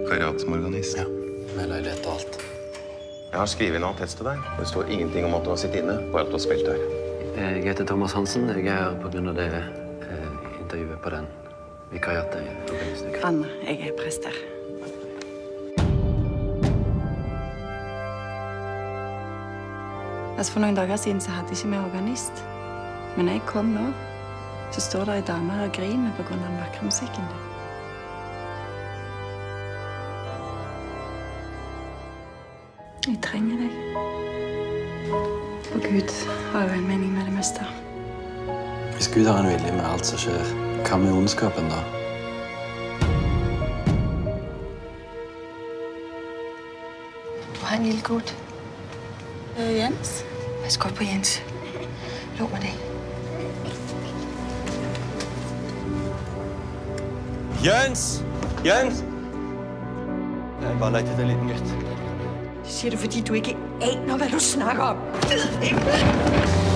vikariat som organist. Ja, med leilighet og alt. Jeg har skrevet en attest til deg. Det står ingenting om at du har sittet inne, bare at du har spilt her. Jeg heter Thomas Hansen. Jeg er her på grunn av det intervjuet på den vikariatet i organistuka. Anna, jeg er prest her. For noen dager siden så hadde ikke vi organist. Men når jeg kom nå, så står det en dame her og griner på grunn av den vakre musikken din. Jeg trenger deg. Og Gud har jo en mening med det meste. Hvis Gud har en vilje med alt som skjer, hva med ondskapen da? Du har en lille gut. Jens? Pas godt på Jens. Lov meg det. Jens! Jens! Jeg bare lette etter en liten gutt. Det sier du fordi du ikke aner hva du snakker om.